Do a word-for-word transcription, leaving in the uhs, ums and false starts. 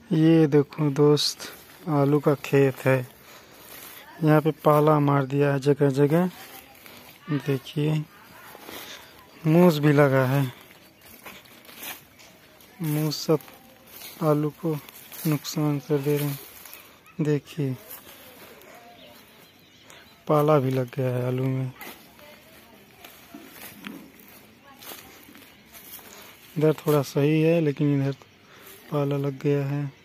ये देखो दोस्त, आलू का खेत है। यहाँ पे पाला मार दिया है जगह जगह। देखिए मूस भी लगा है। मूस सब आलू को नुकसान कर दे रहे हैं। देखिए पाला भी लग गया है आलू में। इधर थोड़ा सही है लेकिन इधर पाला लग गया है।